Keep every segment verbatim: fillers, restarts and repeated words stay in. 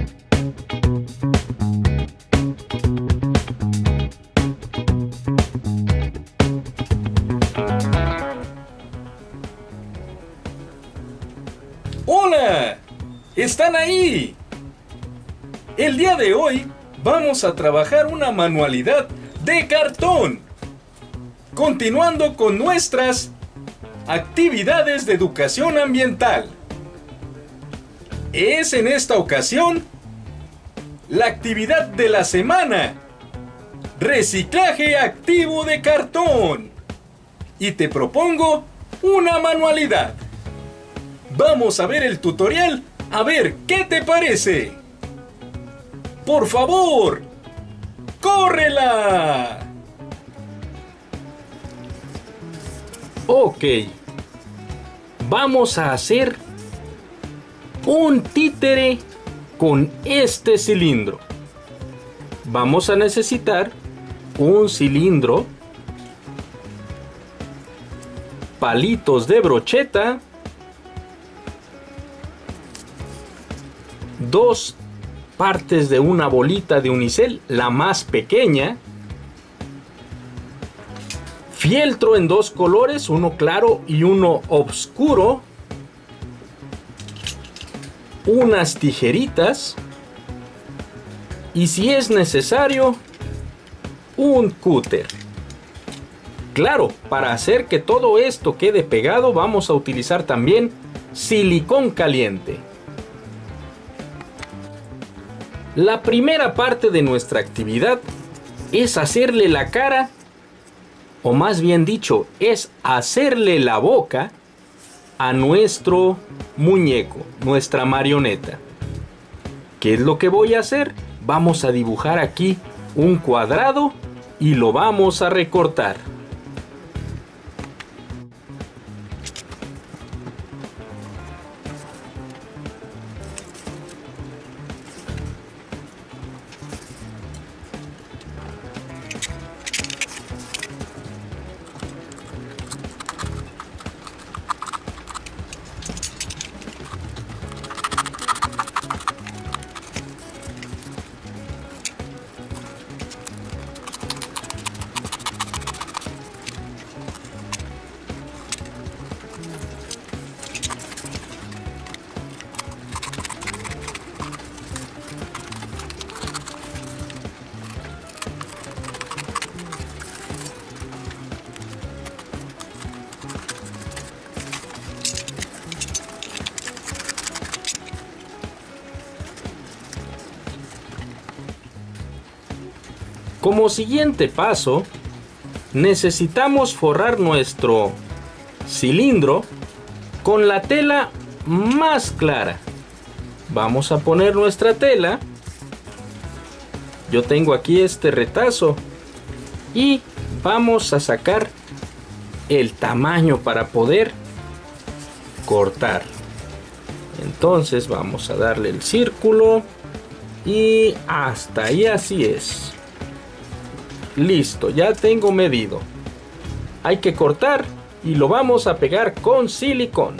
¡Hola! ¿Están ahí? El día de hoy vamos a trabajar una manualidad de cartón. Continuando con nuestras actividades de educación ambiental. Es en esta ocasión la actividad de la semana: reciclaje activo de cartón. Y te propongo una manualidad. Vamos a ver el tutorial, a ver qué te parece. ¡Por favor! ¡Córrela! Ok. Vamos a hacer un títere con este cilindro. Vamos a necesitar un cilindro, palitos de brocheta, dos partes de una bolita de unicel, la más pequeña, fieltro en dos colores, uno claro y uno oscuro, unas tijeritas y, si es necesario, un cúter. Claro, para hacer que todo esto quede pegado vamos a utilizar también silicón caliente. La primera parte de nuestra actividad es hacerle la cara, o más bien dicho, es hacerle la boca a nuestro muñeco, nuestra marioneta. ¿Qué es lo que voy a hacer? Vamos a dibujar aquí un cuadrado y lo vamos a recortar. Como siguiente paso, necesitamos forrar nuestro cilindro con la tela más clara. Vamos a poner nuestra tela. Yo tengo aquí este retazo y vamos a sacar el tamaño para poder cortar. Entonces vamos a darle el círculo y hasta ahí, así es. Listo, ya tengo medido. Hay que cortar y lo vamos a pegar con silicón.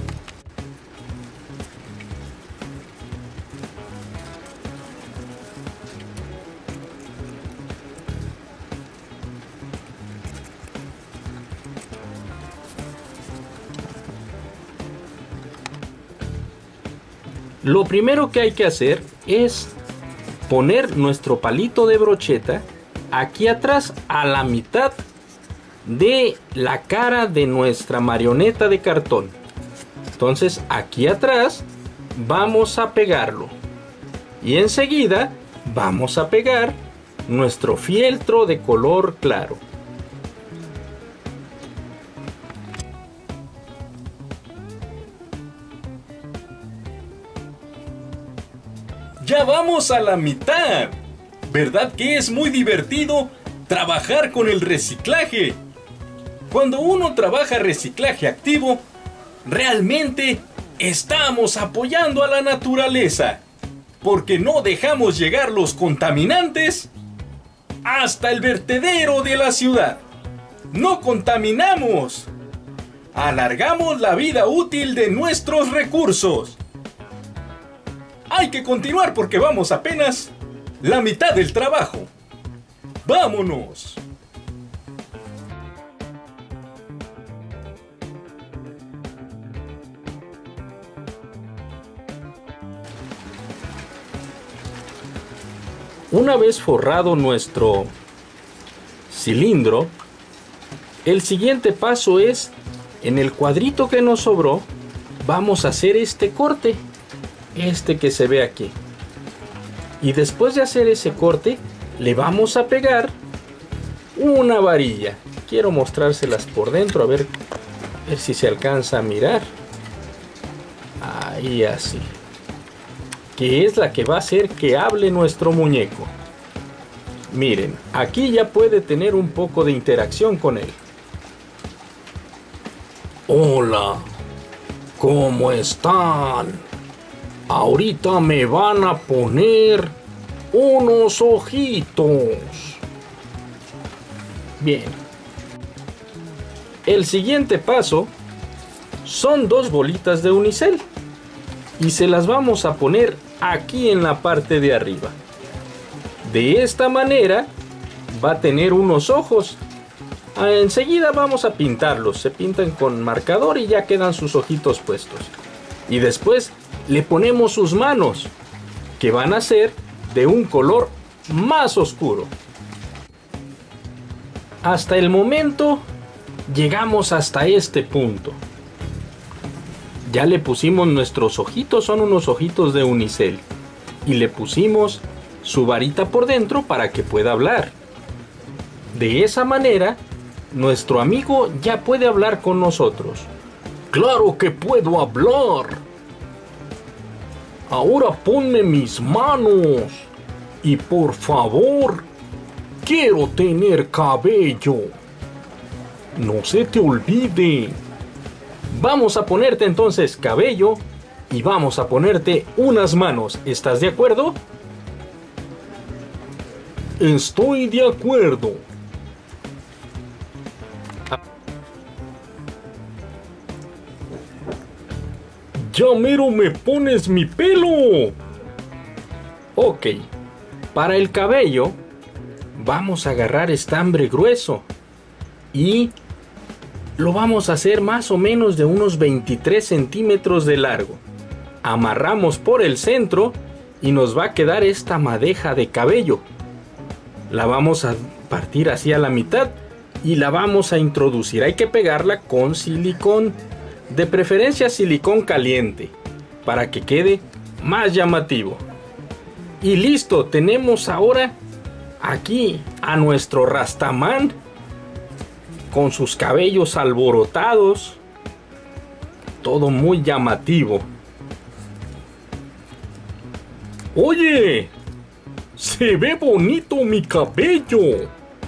Lo primero que hay que hacer es poner nuestro palito de brocheta aquí atrás, a la mitad de la cara de nuestra marioneta de cartón. Entonces aquí atrás vamos a pegarlo y enseguida vamos a pegar nuestro fieltro de color claro. Ya vamos a la mitad. ¿Verdad que es muy divertido trabajar con el reciclaje? Cuando uno trabaja reciclaje activo, realmente estamos apoyando a la naturaleza, porque no dejamos llegar los contaminantes hasta el vertedero de la ciudad. No contaminamos. Alargamos la vida útil de nuestros recursos. hay que continuar porque vamos apenas la mitad del trabajo. ¡Vámonos! Una vez forrado nuestro cilindro, el siguiente paso es, en el cuadrito que nos sobró, vamos a hacer este corte, este que se ve aquí. Y después de hacer ese corte, le vamos a pegar una varilla. Quiero mostrárselas por dentro, a ver, a ver si se alcanza a mirar. Ahí así. Que es la que va a hacer que hable nuestro muñeco. Miren, aquí ya puede tener un poco de interacción con él. Hola, ¿cómo están? Ahorita me van a poner unos ojitos. Bien. El siguiente paso son dos bolitas de unicel. Y se las vamos a poner aquí en la parte de arriba. De esta manera va a tener unos ojos. Enseguida vamos a pintarlos. Se pintan con marcador y ya quedan sus ojitos puestos. Y después le ponemos sus manos, que van a ser de un color más oscuro. Hasta el momento llegamos hasta este punto. Ya le pusimos nuestros ojitos, son unos ojitos de unicel. Y le pusimos su varita por dentro para que pueda hablar. De esa manera, nuestro amigo ya puede hablar con nosotros. ¡Claro que puedo hablar! Ahora ponme mis manos. Y por favor, quiero tener cabello. No se te olvide. Vamos a ponerte entonces cabello y vamos a ponerte unas manos. ¿Estás de acuerdo? Estoy de acuerdo. Ya mero me pones mi pelo. Ok, para el cabello vamos a agarrar estambre grueso y lo vamos a hacer más o menos de unos veintitrés centímetros de largo. Amarramos por el centro y nos va a quedar esta madeja de cabello. La vamos a partir así a la mitad y la vamos a introducir. Hay que pegarla con silicón, de preferencia silicón caliente, para que quede más llamativo. Y listo, tenemos ahora aquí a nuestro Rastamán con sus cabellos alborotados, todo muy llamativo. Oye, se ve bonito mi cabello.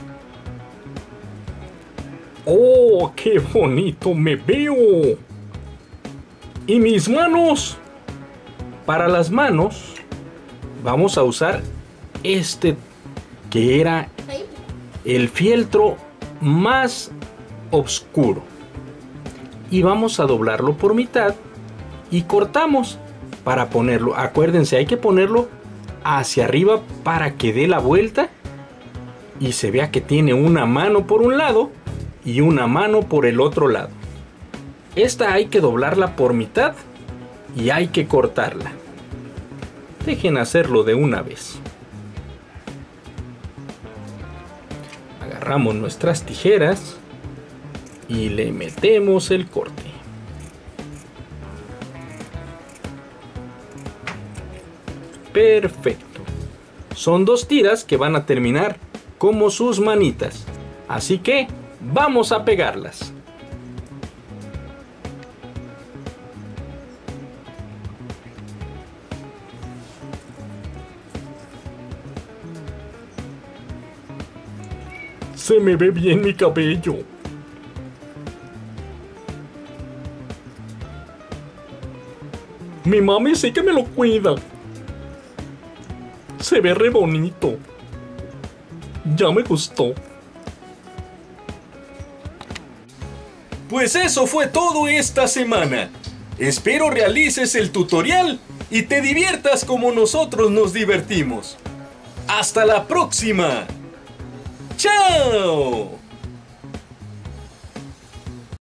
Oh, qué bonito me veo. Y mis manos. Para las manos vamos a usar este que era el fieltro más oscuro. Y vamos a doblarlo por mitad y cortamos para ponerlo. Acuérdense, hay que ponerlo hacia arriba para que dé la vuelta y se vea que tiene una mano por un lado y una mano por el otro lado. Esta hay que doblarla por mitad y hay que cortarla. Dejen hacerlo de una vez. Agarramos nuestras tijeras y le metemos el corte. Perfecto. Son dos tiras que van a terminar como sus manitas. Así que vamos a pegarlas. Se me ve bien mi cabello. Mi mami sí que me lo cuida. Se ve re bonito. Ya me gustó. Pues eso fue todo esta semana. Espero realices el tutorial y te diviertas como nosotros nos divertimos. ¡Hasta la próxima! ¡Chao!